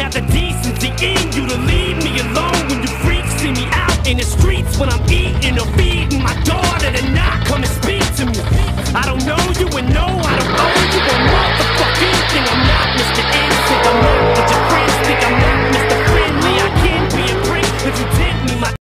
have the decency in you to leave me alone when you freaks see me out in the streets when I'm eating or feeding